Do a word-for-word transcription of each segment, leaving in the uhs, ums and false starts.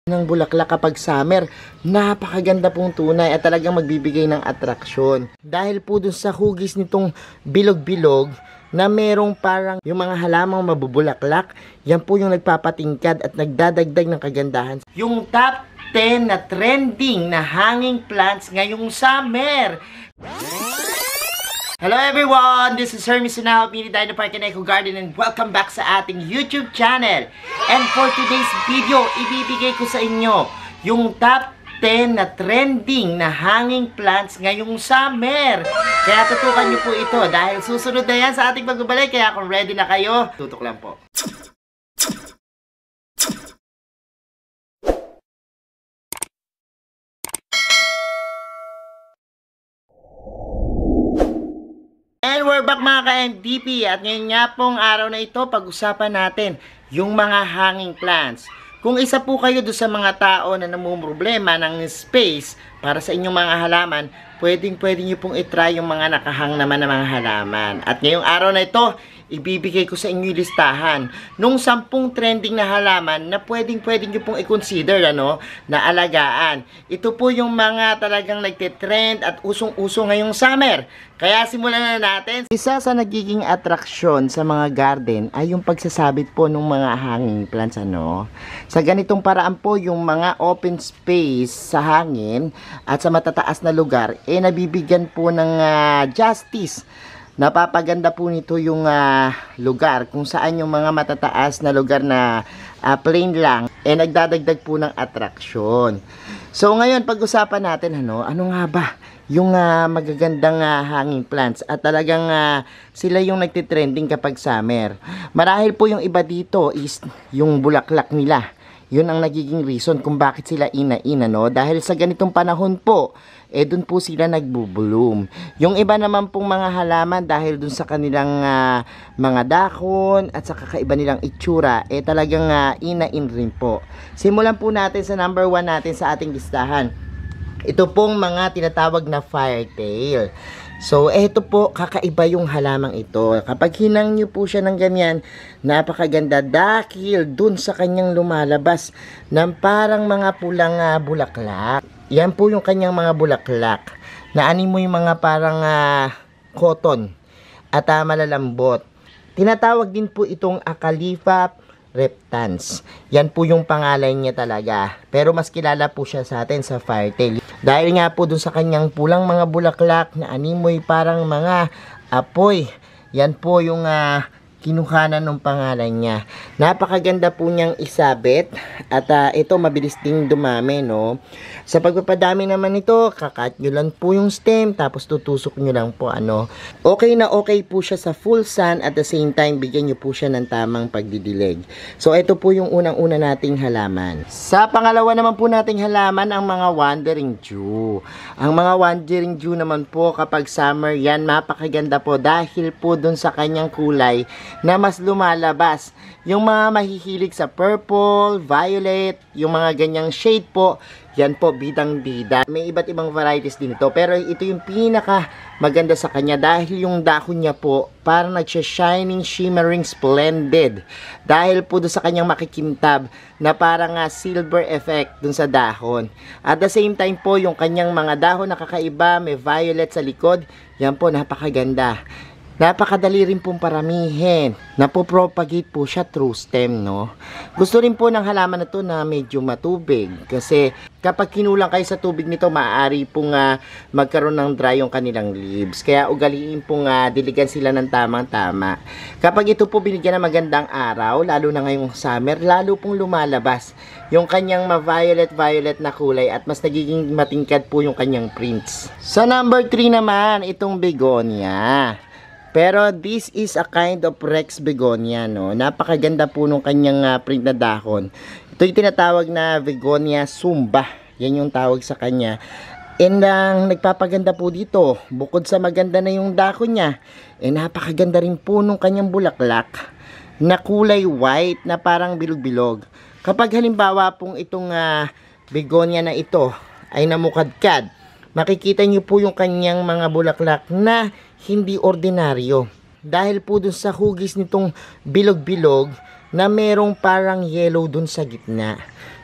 ng bulaklak kapag summer. Napakaganda pong tunay at talagang magbibigay ng atraksyon. Dahil po dun sa hugis nitong bilog-bilog na merong parang yung mga halamang mabubulaklak, yan po yung nagpapatingkad at nagdadagdag ng kagandahan. Yung top ten na trending na hanging plants ngayong summer. Hello everyone! This is Hermes Sunaho, Mini Dino Park and Eco Garden, and welcome back sa ating YouTube channel. And for today's video, ibibigay ko sa inyo yung top ten na trending na hanging plants ngayong summer. Kaya tutukan nyo po ito dahil susunod na yan sa ating pagbabalik. Kaya kung ready na kayo, tutok lang po. And we're back mga ka-M D P, at ngayon nga pong araw na ito pag-usapan natin yung mga hanging plants. Kung isa po kayo doon sa mga tao na namumroblema ng space para sa inyong mga halaman, pwedeng pwede nyo pong itry yung mga nakahang naman ng mga halaman. At ngayong araw na ito, ibibigay ko sa inyo yung listahan nung sampung trending na halaman na pwedeng pwedeng nyo pong i-consider ano, na alagaan. Ito po yung mga talagang nagtitrend at usong-uso ngayong summer. Kaya simulan na natin. Isa sa nagiging atraksyon sa mga garden ay yung pagsasabit po ng mga hanging plants. Ano? Sa ganitong paraan po, yung mga open space sa hangin at sa matataas na lugar, eh nabibigyan po ng uh, justice. Napapaganda po nito yung uh, lugar kung saan yung mga matataas na lugar na uh, plain lang, eh nagdadagdag po ng atraksyon. So ngayon, pag-usapan natin ano, ano nga ba yung uh, magagandang uh, hanging plants at talagang uh, sila yung nagtitrending kapag summer. Marahil po yung iba dito is yung bulaklak nila. Yun ang nagiging reason kung bakit sila ina-ina, no? Dahil sa ganitong panahon po, eh dun po sila nagbo-bloom. Yung iba naman pong mga halaman dahil dun sa kanilang uh, mga dahon at sa kakaiba nilang itsura, eh talagang uh, ina-in rin po. Simulan po natin sa number one natin sa ating listahan. Ito pong mga tinatawag na firetail. So, eto po, kakaiba yung halamang ito. Kapag hinang nyo po siya ng ganyan, napakaganda dahil dun sa kanyang lumalabas ng parang mga pulang uh, bulaklak. Yan po yung kanyang mga bulaklak. Naanin mo yung mga parang uh, cotton at uh, malalambot. Tinatawag din po itong Acalypha reptans. Yan po yung pangalan niya talaga. Pero mas kilala po siya sa atin sa firetail. Dahil nga po dun sa kanyang pulang mga bulaklak na animoy parang mga apoy. Yan po yung uh, kinuhanan ng pangalan niya. Napakaganda po niyang isabit. At uh, ito mabilis ding dumami, no? Sa pagpapadami naman ito, kakat nyo lang po yung stem, tapos tutusok nyo lang po, ano. Okay na okay po siya sa full sun, at the same time, bigyan nyo po siya ng tamang pagdidilig. So, ito po yung unang-una nating halaman. Sa pangalawa naman po nating halaman, ang mga wandering dew. Ang mga wandering dew naman po, kapag summer yan, mapakaganda po dahil po dun sa kanyang kulay na mas lumalabas. Yung mga mahihilig sa purple, violet, yung mga ganyang shade po, yan po, bidang-bida. May iba't ibang varieties din ito, pero ito yung pinaka maganda sa kanya dahil yung dahon niya po parang nagsha-shining, shimmering, splendid. Dahil po doon sa kanyang makikintab na parang uh, silver effect dun sa dahon. At the same time po, yung kanyang mga dahon na kakaiba, may violet sa likod, yan po, napakaganda. Napakadali rin pong paramihin. Napopropagate po siya through stem, no? Gusto rin po ng halaman na to na medyo matubig. Kasi kapag kinulang kayo sa tubig nito, maaari pong uh, magkaroon ng dry yung kanilang leaves. Kaya ugaliin pong uh, diligan sila ng tamang-tama. Kapag ito po binigyan ng magandang araw, lalo na ngayong summer, lalo pong lumalabas yung kanyang ma-violet-violet na kulay at mas nagiging matingkad po yung kanyang prints. Sa number three naman, itong begonia. Pero this is a kind of Rex begonia, no? Napakaganda po nung kanyang uh, print na dahon. Ito yung tinatawag na begonia sumba. Yan yung tawag sa kanya. And ang uh, nagpapaganda po dito, bukod sa maganda na yung dahon niya, eh napakaganda rin po nung kanyang bulaklak na kulay white na parang bilog-bilog. Kapag halimbawa pong itong uh, begonia na ito ay namukadkad, makikita nyo po yung kanyang mga bulaklak na hindi ordinaryo. Dahil po dun sa hugis nitong bilog-bilog na merong parang yellow dun sa gitna.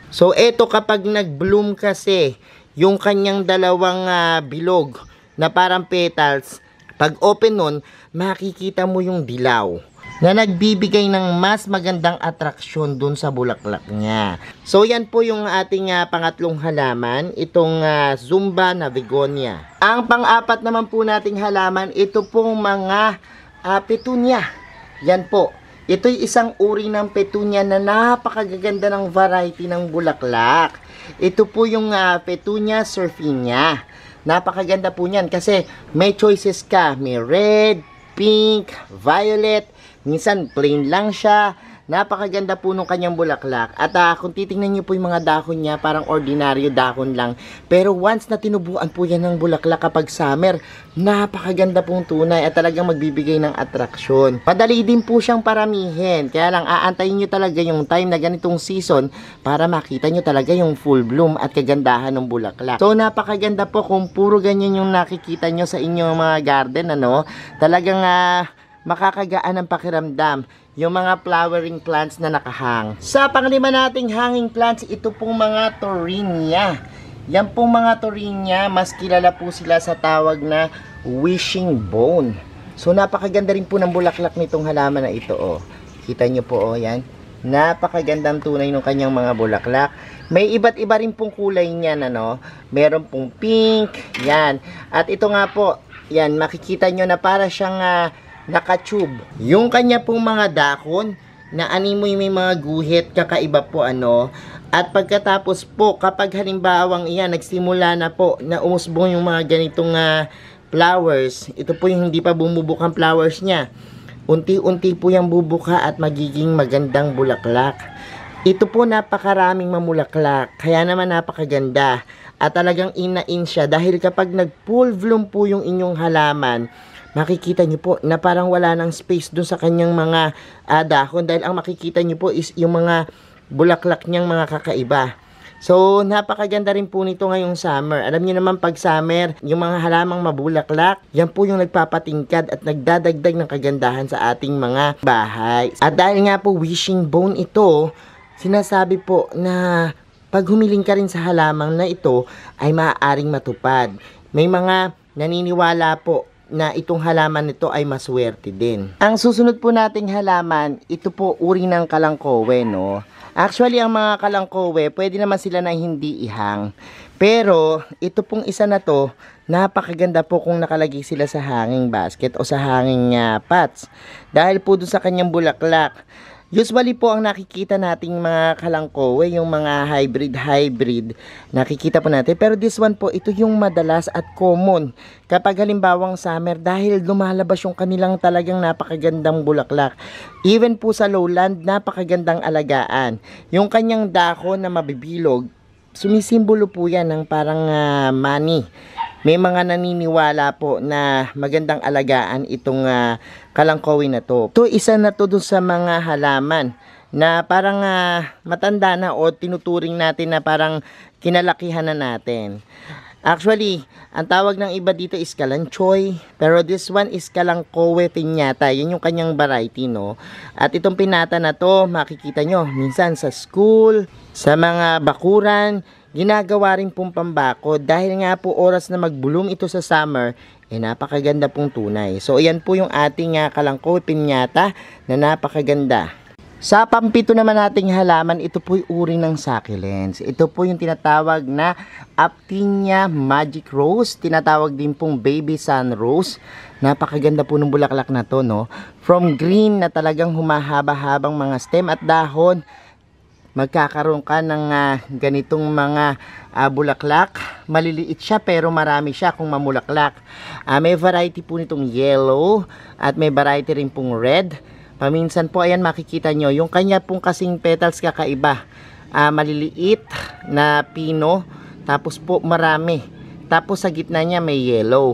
So eto kapag nag-bloom kasi yung kanyang dalawang ah, bilog na parang petals, pag open nun, makikita mo yung dilaw na nagbibigay ng mas magandang atraksyon dun sa bulaklak niya. So yan po yung ating uh, pangatlong halaman, itong uh, Zumba na Begonia. Ang pang-apat naman po nating halaman, ito pong mga uh, petunia. Yan po. Ito'y isang uri ng petunia na napakagaganda ng variety ng bulaklak. Ito po yung uh, Petunia surfinia. Napakaganda po niyan kasi may choices ka. May red, pink, violet. Minsan plain lang siya. Napakaganda po nung kanyang bulaklak. At uh, kung titingnan niyo po yung mga dahon niya, parang ordinaryo dahon lang. Pero once na tinubuan po yan ng bulaklak kapag summer, napakaganda pong tunay at talagang magbibigay ng atraksyon. Padali din po siyang paramihin. Kaya lang aantayin niyo talaga yung time na ganitong season para makita niyo talaga yung full bloom at kagandahan ng bulaklak. So napakaganda po kung puro ganyan yung nakikita niyo sa inyong mga garden, ano? Talagang uh, makakagaan ng pakiramdam yung mga flowering plants na nakahang. Sa panglima nating hanging plants, ito pong mga Thornia. Yan pong mga Thornia, mas kilala po sila sa tawag na wishing bone. So napakaganda rin po ng bulaklak nitong halaman na ito. Oh. Kita nyo po, oh, yan. Napakagandang tunay ng kanyang mga bulaklak. May iba't iba rin pong kulay niyan, ano? Meron pong pink, yan. At ito nga po, yan, makikita nyo na para siyang uh, naka-tube. Yung kanya pong mga dahon na animoy may mga guhit, kakaiba po, ano. At pagkatapos po, kapag halimbawang iyan, nagsimula na po na umusbong yung mga ganitong uh, flowers, ito po yung hindi pa bumubukang flowers niya. Unti-unti po yung bubuka at magiging magandang bulaklak. Ito po napakaraming mamulaklak, kaya naman napakaganda. At talagang in-na-in siya dahil kapag nag-full bloom po yung inyong halaman, makikita nyo po na parang wala ng space dun sa kanyang mga uh, dahon dahil ang makikita nyo po is yung mga bulaklak niyang mga kakaiba. So, napakaganda rin po nito ngayong summer. Alam niyo naman pag summer, yung mga halamang mabulaklak, yan po yung nagpapatingkad at nagdadagdag ng kagandahan sa ating mga bahay. At dahil nga po wishing bone ito, sinasabi po na pag humiling ka rin sa halamang na ito, ay maaaring matupad. May mga naniniwala po na itong halaman nito ay maswerte din. Ang susunod po nating halaman, ito po uri ng kalangkowe, no? Actually, ang mga kalangkowe, pwede naman sila na hindi ihang. Pero, ito pong isa na to, napakaganda po kung nakalagay sila sa hanging basket o sa hanging uh, pots. Dahil po doon sa kanyang bulaklak. Usually po ang nakikita nating mga kalangkowe, yung mga hybrid-hybrid, nakikita po natin. Pero this one po, ito yung madalas at common kapag halimbawang summer dahil lumalabas yung kanilang talagang napakagandang bulaklak. Even po sa lowland, napakagandang alagaan. Yung kanyang dahon na mabibilog, sumisimbolo po yan ng parang uh, money. May mga naniniwala po na magandang alagaan itong uh, kalangkowe na to. Ito isa na to dun sa mga halaman na parang uh, matanda na o tinuturing natin na parang kinalakihan na natin. Actually, ang tawag ng iba dito is kalanchoy, pero this one is kalangkowe piñata. Yan yung kanyang variety, no? At itong pinata na to, makikita nyo, minsan sa school, sa mga bakuran, ginagawa rin pong pambako dahil nga po oras na mag-bloom ito sa summer, eh napakaganda pong tunay. So ayan po yung ating uh, kalangkowe piñata na napakaganda. Sa pampito naman nating halaman, ito po yung uri ng succulents. Ito po yung tinatawag na Aptinia Magic Rose. Tinatawag din pong Baby Sun Rose. Napakaganda po ng bulaklak na to, no? From green na talagang humahaba-habang mga stem at dahon, magkakaroon ka ng uh, ganitong mga uh, bulaklak. Maliliit siya pero marami siya kung mamulaklak. Uh, may variety po nitong yellow at may variety rin pong red. Paminsan po, ayan makikita nyo, yung kanya pong kasing petals kakaiba. Uh, maliliit na pino, tapos po marami. Tapos sa gitna niya may yellow.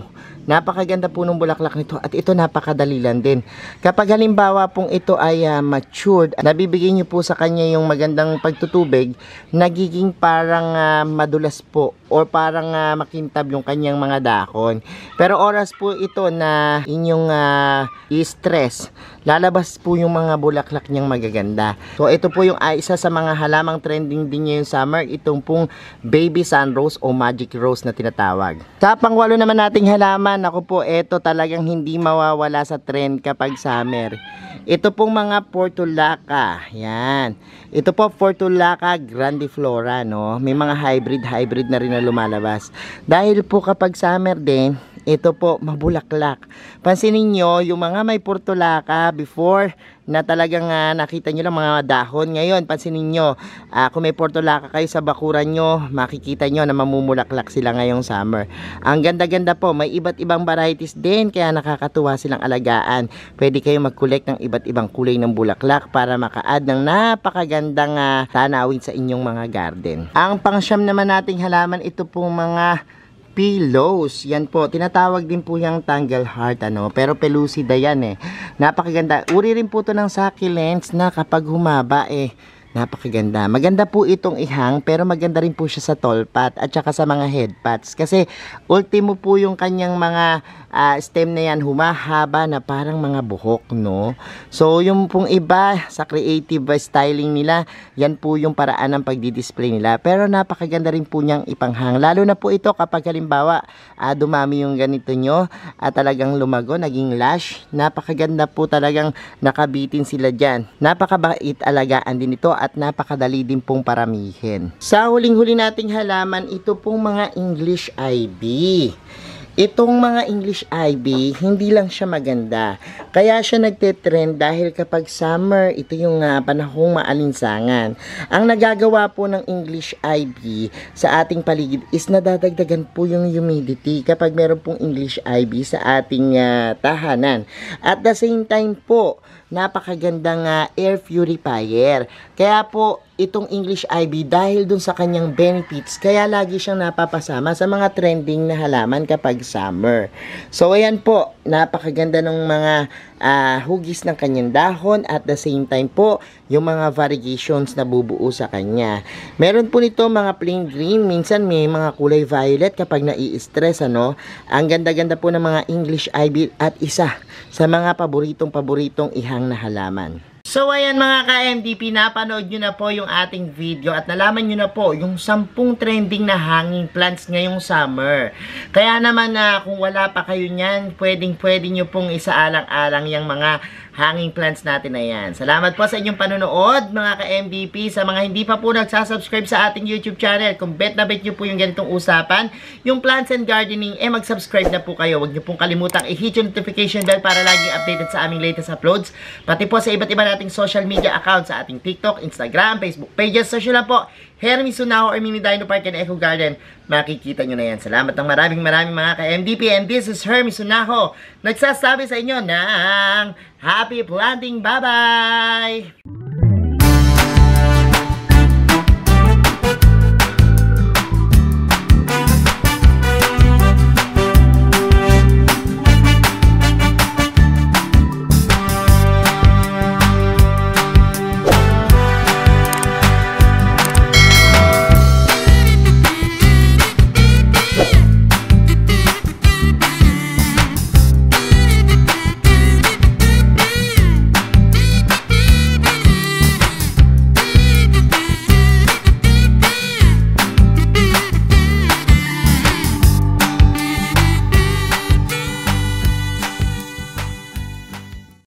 Napakaganda po ng bulaklak nito at ito napakadali lang din. Kapag halimbawa pong ito ay uh, matured, nabibigay nyo po sa kanya yung magandang pagtutubig, nagiging parang uh, madulas po or parang uh, makintab yung kanyang mga dahon. Pero oras po ito na inyong uh, i-stress, lalabas po yung mga bulaklak niyang magaganda. So ito po yung uh, isa sa mga halamang trending din ngayong summer, itong pong baby sun rose o magic rose na tinatawag. Sa pangwalo naman nating halaman, ako po, ito talagang hindi mawawala sa trend kapag summer. Ito pong mga Portulaca. Yan. Ito po Portulaca grandiflora, no? May mga hybrid hybrid na rin na lumalabas. Dahil po kapag summer din, ito po mabulaklak. Pansinin nyo, yung mga may Portulaca before na talagang uh, nakita nyo lang mga dahon. Ngayon, pansinin nyo, uh, kung may Portulaca kayo sa bakuran nyo, makikita nyo na mamumulaklak sila ngayong summer. Ang ganda-ganda po, may iba't ibang varieties din, kaya nakakatuwa silang alagaan. Pwede kayo mag-collect ng iba't ibang kulay ng bulaklak para maka-add ng napakagandang uh, tanawin sa inyong mga garden. Ang pangsyam naman nating halaman, ito pong mga pillows. Yan po, tinatawag din po yung tangle heart, ano, pero pelusida yan eh. Napakaganda. Uri rin po to ng succulents na kapag humaba eh, napakaganda. Maganda po itong ihang, pero maganda rin po siya sa tall pot at saka sa mga head pots. Kasi ultimo po yung kanyang mga uh, stem na yan, humahaba na parang mga buhok, no? So yung pong iba sa creative styling nila, yan po yung paraan ng pagdi-display nila. Pero napakaganda rin po niyang ipanghang. Lalo na po ito kapag halimbawa uh, dumami yung ganito nyo at uh, talagang lumago, naging lash. Napakaganda po talagang nakabitin sila dyan. Napakabait alagaan din ito at napakadali din pong paramihin. Sa huling-huli nating halaman, ito pong mga English ivy. Itong mga English ivy, hindi lang siya maganda. Kaya siya nagte-trend dahil kapag summer, ito yung uh, panahong maalinsangan. Ang nagagawa po ng English ivy sa ating paligid is nadadagdagan po yung humidity kapag meron pong English ivy sa ating uh, tahanan. At the same time po, napakagandang uh, air purifier. Kaya po, itong English ivy dahil dun sa kanyang benefits, kaya lagi siyang napapasama sa mga trending na halaman kapag summer. So ayan po, napakaganda ng mga uh, hugis ng kanyang dahon at the same time po, yung mga variegations na bubuo sa kanya. Meron po nito mga plain green, minsan may mga kulay violet kapag nai-stress, ano. Ang ganda-ganda po ng mga English ivy at isa sa mga paboritong-paboritong ihang na halaman. So ayan mga ka-M D P, napanood nyo na po yung ating video at nalaman nyo na po yung sampung trending na hanging plants ngayong summer. Kaya naman na uh, kung wala pa kayo nyan, pwedeng pwede nyo pong isaalang-alang yung mga hanging plants natin na yan. Salamat po sa inyong panonood mga ka-M D P. Sa mga hindi pa po nagsasubscribe sa ating YouTube channel, kung bet na bet nyo po yung ganitong usapan, yung plants and gardening, eh mag-subscribe na po kayo. Huwag nyo pong kalimutang i-hit yung notification bell para laging updated sa aming latest uploads. Pati po sa iba't iba nating social media accounts, sa ating TikTok, Instagram, Facebook pages. Search nyo lang po Hermy Sunaho or Mini Dino Park and Eco Garden. Makikita nyo na yan. Salamat ng maraming maraming mga ka-M D P. And this is Hermy Sunaho, nagsasabi sa inyo ng happy planting. Bye-bye!